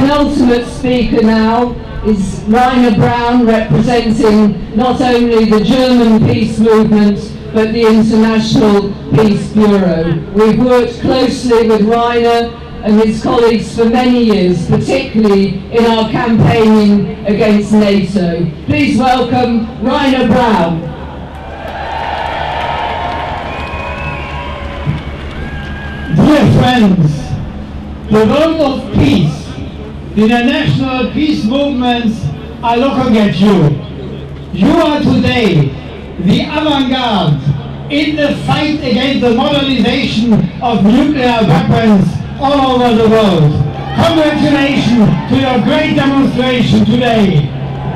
penultimate speaker now is Rainer Braun, representing not only the German peace movement but the International Peace Bureau. We've worked closely with Rainer and his colleagues for many years, particularly in our campaigning against NATO. Please welcome Rainer Braun. Dear friends, the world of peace, the international peace movements are looking at you. You are today the avant-garde in the fight against the modernization of nuclear weapons all over the world. Congratulations to your great demonstration today.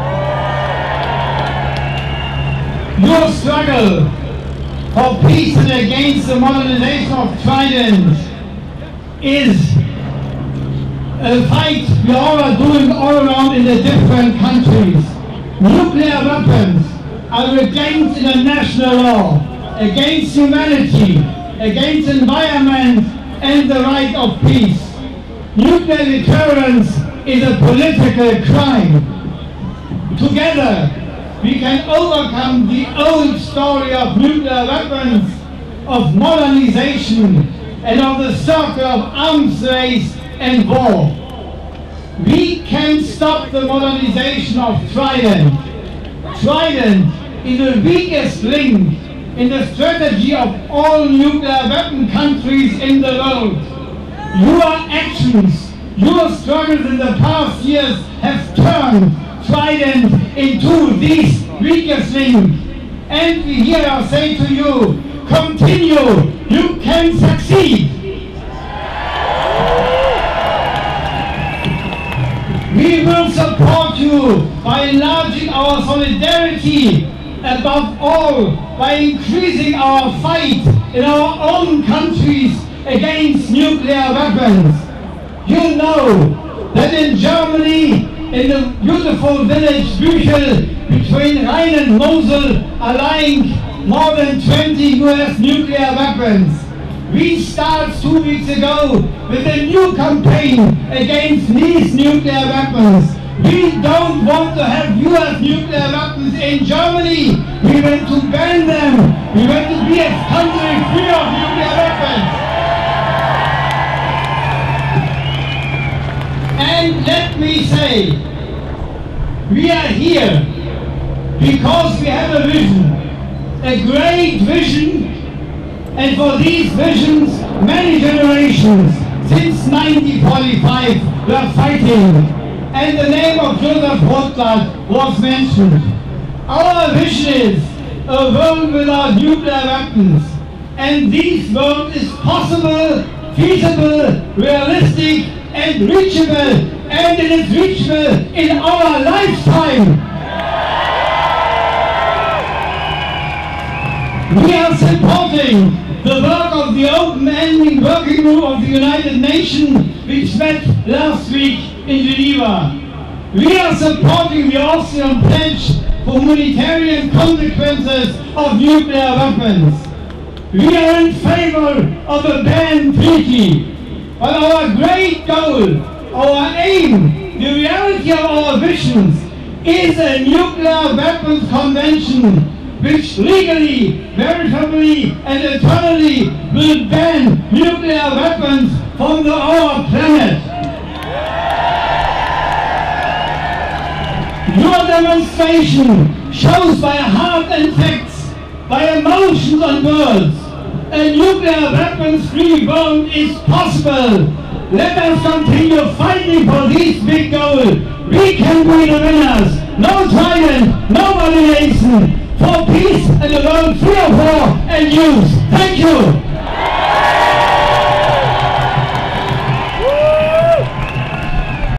Your struggle for peace and against the modernization of Trident is a fight we all are doing all around in the different countries. Nuclear weapons are against international law, against humanity, against environment and the right of peace. Nuclear deterrence is a political crime. Together we can overcome the old story of nuclear weapons, of modernization and of the circle of arms race and war. We can stop the modernization of Trident. Trident is the weakest link in the strategy of all nuclear weapon countries in the world. Your actions, your struggles in the past years have turned Trident into this weakest link. And we here say to you, continue, you can succeed. We will support you by enlarging our solidarity, above all by increasing our fight in our own countries against nuclear weapons. You know that in Germany, in the beautiful village Büchel between Rhine and Mosel are lying more than 20 US nuclear weapons. We started 2 weeks ago with a new campaign against these nuclear weapons. We don't want to have US nuclear weapons in Germany. We want to ban them. We want to be a country free of nuclear weapons. And let me say, we are here because we have a vision, a great vision. And for these visions, many generations since 1945 were fighting. And the name of Joseph Rotblat was mentioned. Our vision is a world without nuclear weapons. And this world is possible, feasible, realistic, and reachable. And it is reachable in our lifetime. We are supporting the work of the open-ending working group of the United Nations, which met last week in Geneva. We are supporting the Austrian pledge for humanitarian consequences of nuclear weapons. We are in favor of a ban treaty. But our great goal, our aim, the reality of our visions is a nuclear weapons convention which legally, veritably and eternally will ban nuclear weapons from our planet. Your demonstration shows by heart and facts, by emotions and words, a nuclear weapons-free world is possible. Let us continue fighting for this big goal. We can be the winners. No Trident, no modernization. For peace and a world free of war and use. Thank you.